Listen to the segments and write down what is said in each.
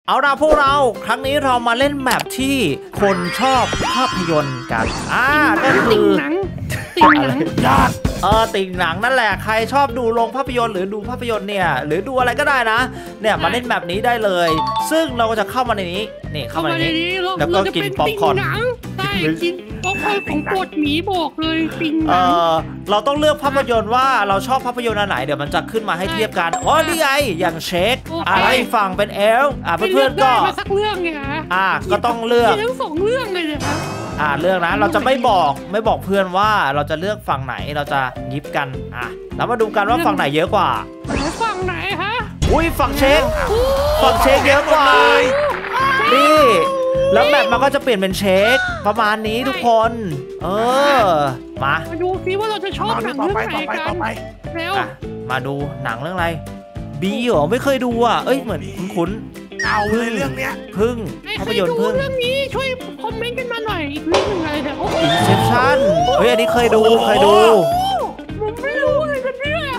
เอาล่ะพวกเราครั้งนี้เรามาเล่นแมปที่คนชอบภาพยนตร์กันก็คือติ่งหนังติ่งหนังนั่นแหละใครชอบดูโรงภาพยนตร์หรือดูภาพยนตร์เนี่ยหรือดูอะไรก็ได้นะเนี่ยมาเล่นแบบนี้ได้เลยซึ่งเราก็จะเข้ามาในนี้นี่เข้ามาในนี้แล้วก็กินป๊อปคอร์นได้กินป๊อปคอร์นของโปรดหมีบอกเลยติ่งหนังเราต้องเลือกภาพยนตร์ว่าเราชอบภาพยนตร์อันไหนเดี๋ยวมันจะขึ้นมาให้เทียบกันนี่ไงอย่างเช็คอะไรฝั่งเป็นเอลเพื่อนๆก็สักเรื่องไงก็ต้องเลือกทั้งสองเรื่องเลยนะเลือกนะเราจะไม่บอกเพื่อนว่าเราจะเลือกฝั่งไหนเราจะยิบกันแล้วมาดูกันว่าฝั่งไหนเยอะกว่าฝั่งไหนฮะอุ้ยฝั่งเช็คเยอะกว่านี่แล้วแบบมันก็จะเปลี่ยนเป็นเช็คประมาณนี้ทุกคนมาดูซิว่าเราจะชอบหนังเรื่องไหนกันแล้วมาดูหนังเรื่องอะไรบีเหรอไม่เคยดูเหมือนคุ้นเอาเลยเรื่องเนี้ยพึ่งภาพยนตร์พึ่งเรื่องนี้ช่วยคอมเมนต์กันมาหน่อยอีกเรื่องนึงอะไรเนี่ย Inception อันนี้เคยดูผมไม่รู้เลยกันเนี่ย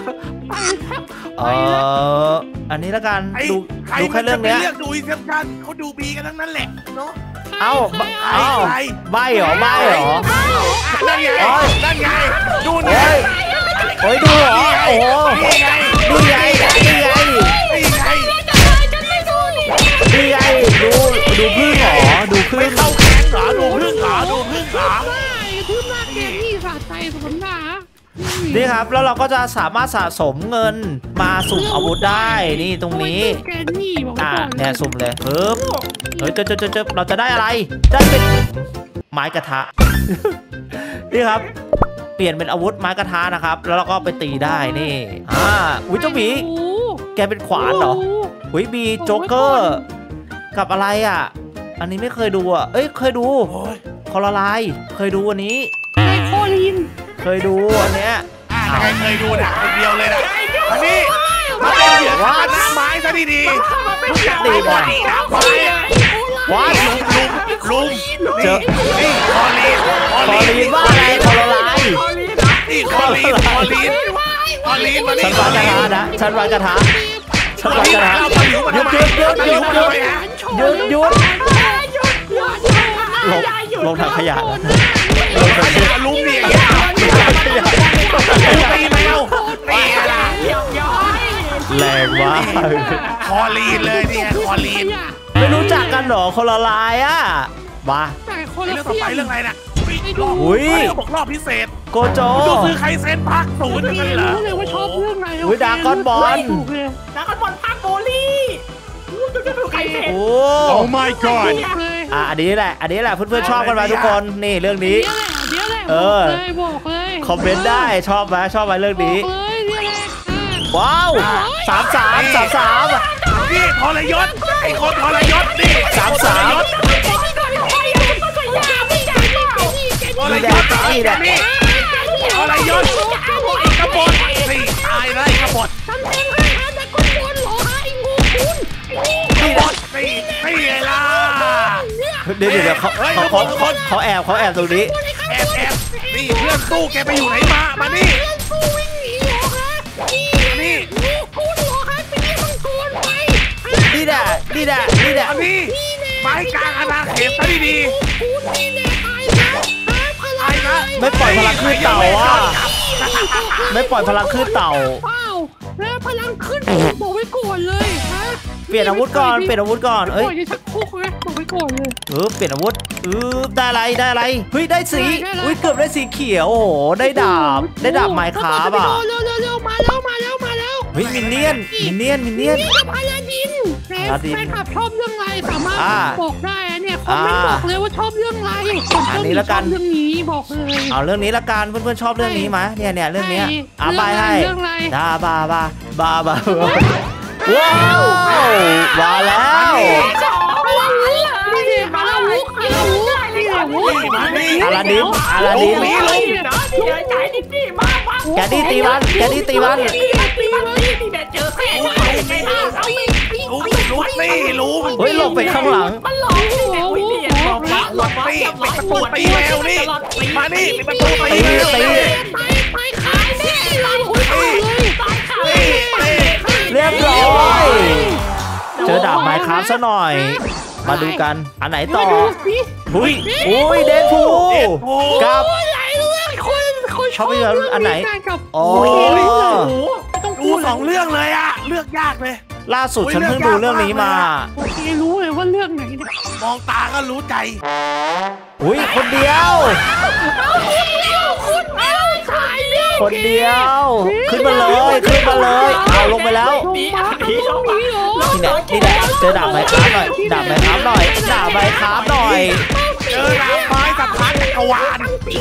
อันนี้ละกันดูแค่เรื่องเนี้ยดู Inception เขาดูบีกันทั้งนั้นแหละเนาะใบเหรอนั่นไงดูเนี่ยดูเหรอโอ้ดูไงดูพึ่งเหรอดูพึ่งไม่เข้าแข่งเหรอดูพึ่งเหรอพึ่งมากเกมที่สะใจสมน้ำนี่ครับแล้วเราก็จะสามารถสะสมเงินมาสุ่มอาวุธได้นี่ตรงนี้เนี่ยสุ่มเลยเจบเราจะได้อะไรได้เป็นไม้กระทะนี่ครับเปลี่ยนเป็นอาวุธไม้กระทะนะครับแล้วเราก็ไปตีได้นี่เจ้าหมีแกเป็นขวานเหรอบีโจ๊กเกอร์กับอะไรอันนี้ไม่เคยดูเคยดูคอร์ไลน์เคยดูอันนี้คอลินเคยดูอันเนี้ยเคยดูนะคนเดียวเลยนะอันนี้มาเป็นเหยื่อฆ่าไม้ซะดีๆตีบอลว้าลุงเจอนี่คอลีนว่าอะไรคอร์ไลน์นี่คอลีนมาดิฉันวางกระทะนะฉันวางกระทะหยุดลงถังขยะลุงเนี่ยตีแมวแรงมากคอลีนเลยเนี่ยคอลีนไม่รู้จักกันหรอคนละลายมาเรื่องต่อไปเรื่องอะไรน่ะบอกรอบพิเศษโกโจดูซื้อใครเซนภาค0กันเหรอเลยว่าชอบเรื่องไหนดากอนบอลภาคโบลี่โอ้ my god อันนี้แหละเพื่อนๆชอบกันมาทุกคนนี่เรื่องนี้บอกเลยคอมเมนต์ได้ชอบไหมเรื่องนี้ว้าว33 นี่ทรยศไอ้คนทรยศนี่ 33 นี่แหละทรยศกบฏนี่ตายเลยกบฏไม่ไงล่ะเดี๋ยวเขาแอบตรงนี้แอบนี่เพื่อนสู้แกไปอยู่ไหนมานี่นี่แหละไม้กลางอาณาเขตซะดีไม่ปล่อยพลังขึ้นเต่าไม่ปล่อยพลังขึ้นเต่าแล้วพลังขึ้นบอกไว้ก่อนเลยเปลี่ยนอาวุธก่อนชักคุกเลยบอกไว้ก่อนเลยเปลี่ยนอาวุธได้อะไรเฮ้ยได้สีเกือบได้สีเขียวโอ้โหได้ดาบไมค์คราฟเร็วมาแล้วเฮ้ยมินเนี่ยนพาลาดินแฟนคลับชอบเรื่องอะไรสามารถบอกได้เนี่ยคอมเมนต์บอกเลยว่าชอบเรื่องอะไรอันนี้ละกันเรื่องนี้บอกเลยเอาเรื่องนี้ละกันเพื่อนๆชอบเรื่องนี้ไหมเนี่ยเรื่องนี้ไปให้บาว้าวมาแล้วอาลาดินแกดี้ตีมันเจอแค่รู้เฮ้ยหลบไปข้างหลังหลบตีเป็นประตูตีแมวนี่มานี่เป็นประตูตีแมวเรียบร้อยจอดาบไม้ครับซะหน่อย มาดูกันอันไหนต่อดูสิอุ้ยเดนพูกับหลายเรื่องคนชอบภาพยนตร์อันไหนโอ้โอ้ต้องดูสองเรื่องเลยอะเลือกยากเลยล่าสุดฉันเพิ่งดูเรื่องนี้มาโอเครู้เลยว่าเรื่องไหนเนี่ยมองตาก็รู้ใจอุ้ยคนเดียวคุณเอาถ่ายเรื่องคนเดียว ขึ้นมาเลยเอาลงไปแล้วลงมาตรงนี้เหรอนี่แหละเจอดาบไม้ครับหน่อยดาบไม้ครับหน่อยเจอดาบไม้สัมพันธ์จักรวาล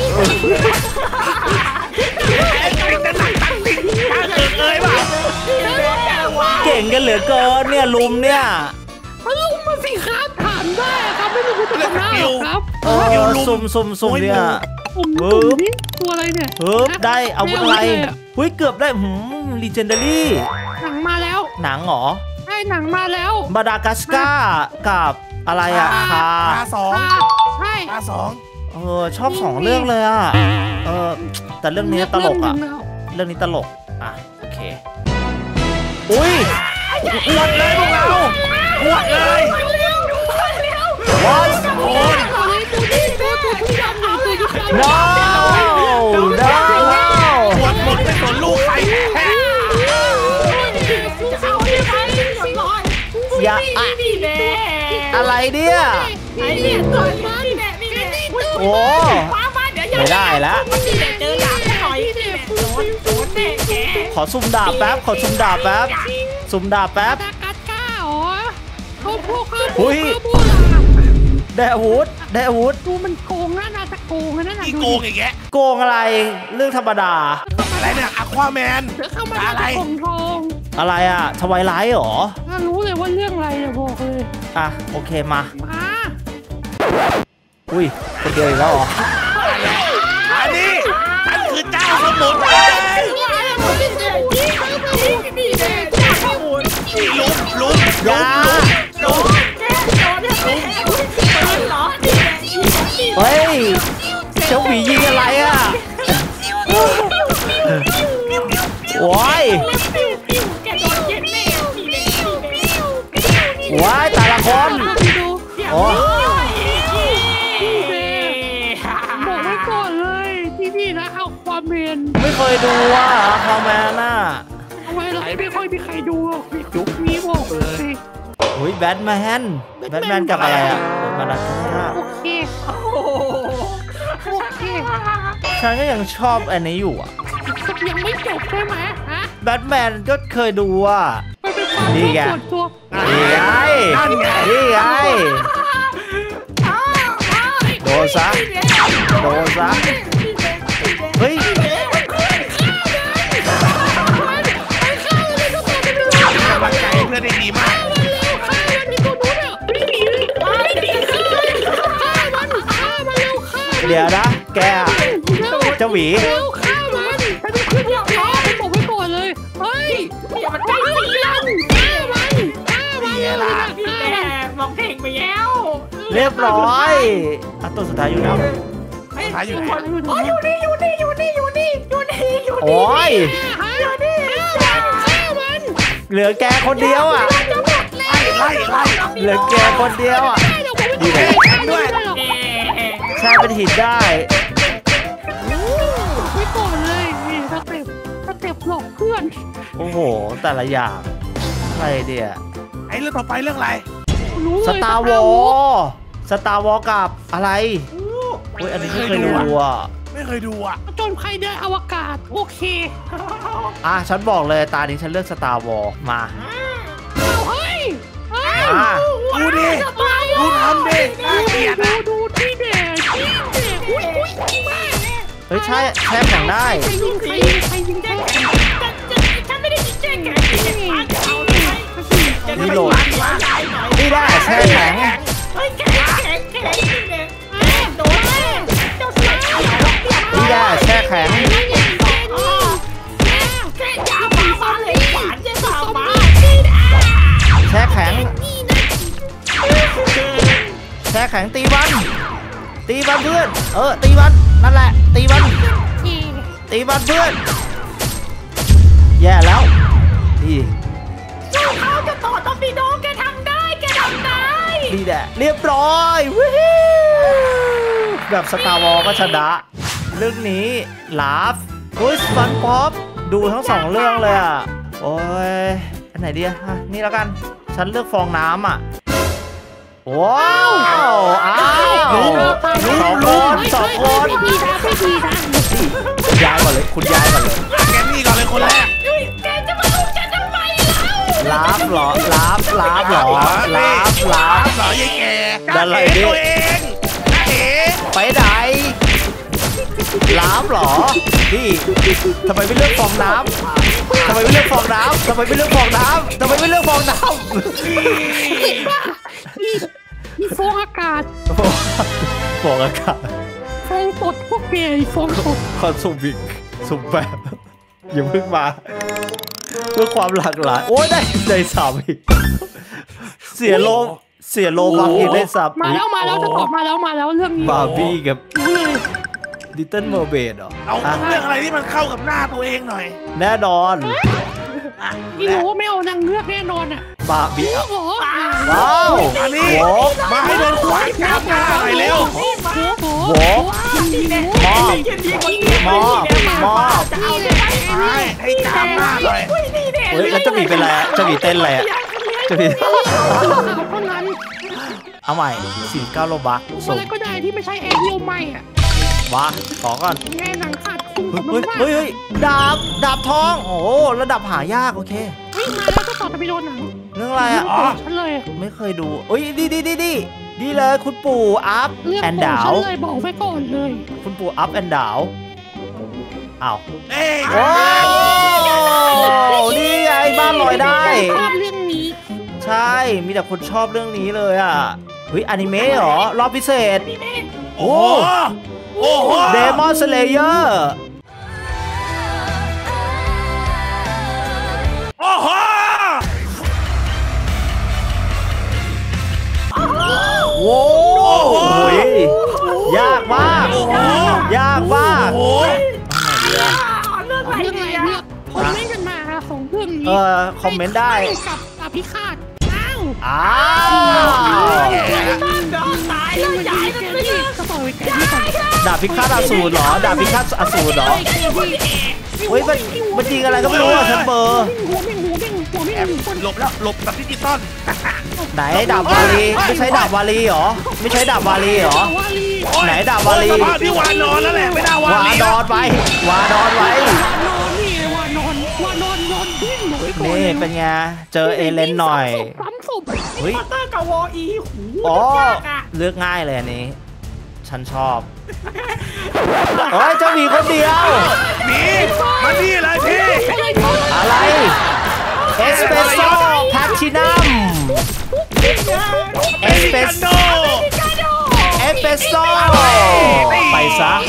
เป็นหนังตั้งติ่งข้าเลยเปล่าเก่งกันเหลือเกินเนี่ยลุมเนี่ยมันลงมาสิครับถามได้ครับไม่รู้จะทำได้ครับซุ่มเนี่ยผมดูนี่ตัวอะไรเนี่ยได้อาวุธอะไรเฮ้ยเกือบได้ลีเจนดารี่หนังมาแล้วหนังเหรอใช่หนังมาแล้วมาดากัสการ์กับอะไรอะคาตาสองใช่ตาสองชอบ2เรื่องเลยอะแต่เรื่องนี้ตลกอะเรื่องนี้ตลกโอเคอุ้ยหวดเลยพวกเราหวดเลยว้าวโอ้ย no หวดหมดเป็นส่วนลูกใครแท้อย่าอะไรเนี่ยโอ้ไม่ได้แล้วเจอดาบหน่อยโดนแน่แกขอซุ่มดาบแป๊บซุ่มดาบแป๊บตากัดก้าเหรอเขาพวกเขาอุ้ยได้อาวุธดูมันโกงน่าจะโกงนะอีโกงอีกแกโกงอะไรเรื่องธรรมดาอะไรเนี่ยอควาแมนเดี๋ยวเข้ามาอะไรของทองอะไรอะทวายไลท์เหรอรู้เลยว่าเรื่องอะไรบอกเลยโอเคมามาอุ้ยคนเดียวอีกแล้วเหรออันนี้ฉันคือเจ้าสมุนไพรลุมอย่าเฮ้ยเจ้าหวียิงอะไรอะโอ้ยว้ายแต่ละคนโอ้บอกไว้ก่อนเลยที่นี่นะเอาความเมนไม่เคยดูอ่ะคอมแมนน่ะทำไมเราไม่ค่อยมีใครดูหรอกมียุคนี้บอกเลยอุ้ยแบทแมนกับอะไรอ่ะมาดักหน้าโอเคโอเคฉันก็ยังชอบอันนี้อยู่อ่ะยังไม่จบใช่ไหมฮะแบทแมนก็เคยดูอ่ะมันเป็นความนี่ไงส่วนตัวนี่ไงโดนซะเฮ้ยกำลังใจเพื่อนได้ดีมากเดี๋ยวนะแกเจ้าหวีฆ่ามันฉันจะขึ้นยอดล้อผมบอกไว้ก่อนเลยเฮ้ยมันใกล้เสียงฆ่ามันมองเพลงไปแล้วเรียบร้อยตัวสุดท้ายอยู่แล้วหาอยู่ไหนอยู่นี่โอ้ยฆ่ามันเหลือแกคนเดียวอ่ะไล่เหลือแกคนเดียวอ่ะดีเลยใช่เป็นหินได้ไม่ก่อนเลยนี่สเต็ปหลอกเพื่อนโอ้โหแต่ละอย่างอะไรเดียไอ้เรื่องต่อไปเรื่องอะไรรู้เลยสตาร์วอลกับอะไรอุ้ยอันนี้ไม่เคยดูอ่ะไม่เคยดูอ่ะจนใครเดินอวกาศโอเคฉันบอกเลยตานี้ฉันเลือกสตาร์วอลมาเฮ้ยดูดิดูทำดิน่าเกลียดอ่ะดูที่เด็กอุ้ยแม่เฮ้ยใช่แช่แข็งได้ใครยิงได้ฉันไม่ได้ยิงแจ้งแกเอานี่โหลดนี่ได้แช่แข็งเฮ้ยแข็งโดนเจ้าสายนี่ได้แช่แข็งแค่ยาป่ามาเลยขวานจะสาวมาแช่แข็งแช่แข็งตีมันเพื่อนตีมันนั่นแหละตีมันเพื่อนแย่แล้วนี่เขาจะต่อต้องปีโดแกทำได้นี่แหละเรียบร้อยวิวแบบสตาร์วอลก็ชนะเรื่องนี้ลาฟเฮ้ยฟันป๊อปดูทั้งสองเรื่องเลยอ่ะโอ้ยอันไหนดีอ่ะนี่แล้วกันฉันเลือกฟองน้ำอ่ะว้าวอ้าวสองคนไม่ดีนะไม่ดีนะคุณยายก่อนเลยคุณยายก่อนเลยแกนี่ก่อนเลยคนแรกแกจะมาลุกฉันทำไมเล่าลาฟเหรอลาฟเหรอลาฟเหรอยายแกตัวเองเอ๋ไปไหนลาฟเหรอนี่ทำไมไม่เลือกฟองน้ำทำไมไม่เลือกฟองน้ำทำไมไม่เลือกฟองน้ำทำไมไม่เลือกฟองน้ำมีฟองอากาศฟองอากาศฟองตดพวกแกฟองตดคอนซูมิกสุ่มแบบอย่าเพิ่งมาเพื่อความหลากหลายโอ้ยได้สามอีกเสียโลบางอีกได้สามมาแล้วจะตอบมาแล้วเรื่องนี้บาร์บี้กับรู้เลยลิตเติ้ลเมอร์เบดเหรอเอาเรื่องอะไรที่มันเข้ากับหน้าตัวเองหน่อยแน่นอนพี่รู้ว่าไม่เอานางเงือกแน่นอนอ่ะบาร์บี้โอ้โหว้าวอันนี้โหมาให้โดนขวานจับหน้าหน่อยเร็วโอ้โหโหมอบให้จับหน้าหน่อยเฮ้ยแล้วเจะมีเป็นไรอะเจะมีเต้นอะไรอะเจะมีเท่านั้นเอาใหม่49โลบักอะส่งไรก็ได้ที่ไม่ใช่แอร์ที่ไหม้อ่ะวะขอก่อนแง่หนังขาดคุ้มกับเฮ้ยน้ำเฮ้ยเฮ้ยดาบทอง โอ้โหระดับหายากโอเคมาแล้วจะต่อจะไปโดนหนังเรื่องอะไรอ่ะฉันเลยไม่เคยดูเอ้ยดีเลยคุณปู่อัพเรื่องแอนของดาฉัวนเลยบอกไว้ก่อนเลยคุณปู่อัพแอนดาวอ้าวเอ้ยโอ้นี่ไงบ้านลอยได้ชอบเรื่องนี้ใช่มีแต่คนชอบเรื่องนี้เลยอ่ะเฮ้ยอนิเมะเหรอรอบพิเศษโอ้โหโอ้โหเดมอนสเลเยอร์โอ้โหโว้โหยากมากยากมากโอ้โหเรื่องอะไรเรื่องอะไรเนี่ยเนี่ยคอมเมนต์กันมาสองเรื่องนี้คอมเมนต์ได้กับอภิฆาตอ้าวอ้าวตายแล้วยายแกนั่นนี่สิก็ต่อยแกนี่ก่อนดาบพิฆาตอสูรเหรอดาบพิฆาตอสูรเหรอเฮ้ยมันยิงอะไรก็ไม่รู้อ่ะฉันเบอร์หัวแม่งคนหลบแล้วหลบแบบดิจิตอลไหนดาบวาลีไม่ใช่ดาบวาลีเหรอไม่ใช่ดาบวาลีเหรอวาลีไหนดาบวาลีสภาพที่วานนอนแล้วแหละไม่น่าวานวาลีนอนไว้วานอนไว้นอนนี่วานอนดิ้นหน่อยก่อนนี่เป็นไงเจอเอเลนหน่อยซ้ำศพเฮ้ยมอเตอร์กับวออีหูอ๋อยากอ่ะเลือกง่ายเลยอันนี้ ฉันชอบเฮ้ยเจ้าหมีคนเดียวหนีมานี่เลยพี่อะไรเอสเปรสโซ่แพลทินัมเอสเปรสโนเอสเปรสโซ่ไปซะ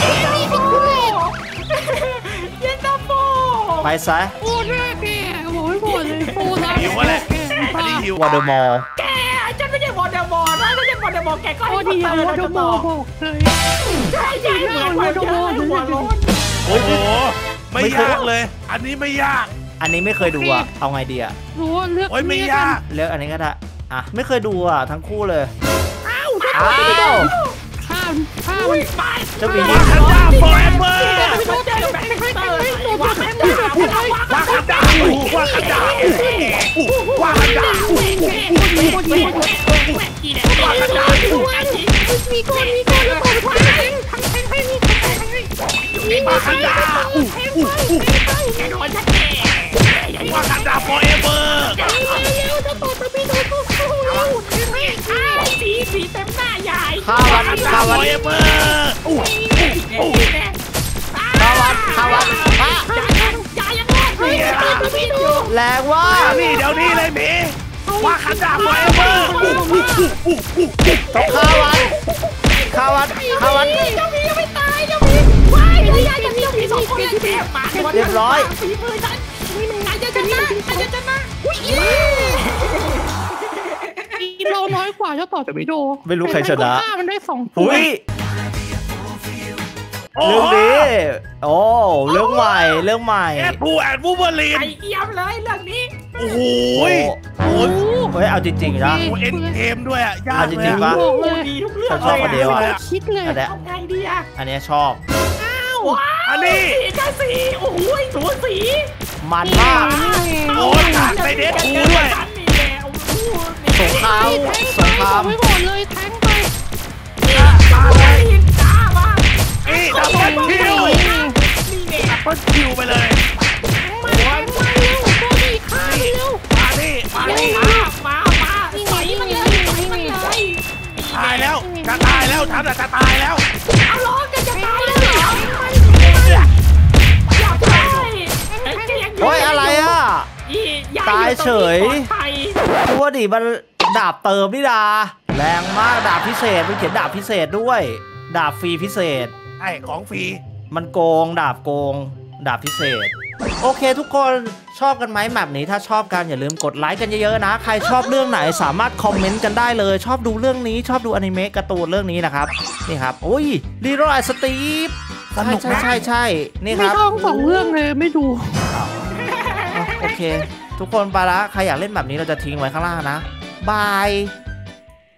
เย็นตาโฟไปซะโอ้หน้าแกบอกให้หมดเลยโฟนะหิวอะไรอันนี้หิววอเดอร์มอลแกฉันไม่ใช่วอร์เดอมอร์นะไม่ใช่วอร์เดอมอร์แกก็โอ้ให้ดีเติอะมวอแล้วดจะโมต่อบอกเลยใช่ใช่เหมือนวอร์เดอมอร์หัวร้อนโอ้โหไม่ยากเลย อันนี้ไม่ยากอันนี้ไม่เคยดูอ่ะเอาไงดีอ่ะรู้ว่าเลือกโอ้ยไม่ยากเลือกอันนี้ก็ได้อ่ะไม่เคยดูอ่ะทั้งคู่เลยอ้าวอ้าวข้ามเจ้าหมีวาคันดา forever มาเจอแบงค์เตอร์วางแบงค์เตอร์วาคันดาวาคันดาวาคันดาวางกระดาษมีก้อนแล้วต่อไปทั้งให้นี่วาคันดาแกโดนฉันแกวาคันดา forever จะต่อจะมีโดนเข้าสีเต็มหน้ายายข้าววัดข้าววัด forever ข้าววัดข้าววัดอ่ะยายยังรอดเลยพี่ดูแรงว่านี่เดี๋ยวนี้เลยมีวาคันดา forever ต้องข้าววัดข้าววัดข้าววัดเจ้าพี่ยังไม่ตายเจ้าพี่ว้ายยายกับเจ้าพี่สองคนเลยแอบมาฝีมือฉันนายจะชนะอุ้ยเราน้อยกว่าจะต่อจะมีโดไม่รู้ใครชนะมันได้2ตัวอุ้ยเรื่องนี้โอ้เรื่องใหม่เรื่องใหม่แอดพูแอดวูเบอร์ลีนไอเอี่ยมเลยเรื่องนี้โอ้โหโอ้เฮ้ยเอาจริงๆนะโอ้เอ็นเกมด้วยอ่ะยากเอาจเลยริงๆอะปะบอกเลยดีทุกเรื่องฉันชอบคนเดียวอะคิดเลยอันเนี้ยทำไงดีอะอันเนี้ยชอบอันนี้จ้าสีโอ้โหสูสีมันมากโอ้ยในเด็ดกูด้วยนี่แหละโอ้โหสงครามแทงสงครามไปก่อนเลยแทงไปมาเลยจ้ามานี่ดับเบิลคิวนี่แหละดับเบิลคิวไปเลยมาแทงมาเร็วตัวนี้ฆ่าเร็วมาดิมาดิมาใส่มันเลยใส่มันเลยตายแล้วจะตายแล้วทับจะตายแล้วเอาล้อจะตายแล้วเหรออย่าไปโอ้ยอะไรอ่ะ ตายเฉย ตัวดิมันดาบเติมนี่ดาแรงมากดาบพิเศษมันเขียนดาบพิเศษด้วย ดาบฟรีพิเศษไอ้ของฟรีมันโกงดาบโกงดาบพิเศษ โอเคทุกคนชอบกันไหมแบบนี้ถ้าชอบกันอย่าลืมกดไลค์กันเยอะๆนะใครชอบเรื่องไหนสามารถคอมเมนต์กันได้เลยชอบดูเรื่องนี้ชอบดูอนิเมะการ์ตูนเรื่องนี้นะครับนี่ครับโอ้ยลีโรไอสตีฟใช่นี่คไม่รับต้องสองเรื่องเลยไม่ดูโอเค ทุกคนไปละใครอยากเล่นแบบนี้เราจะทิ้งไว้ข้างล่างนะบาย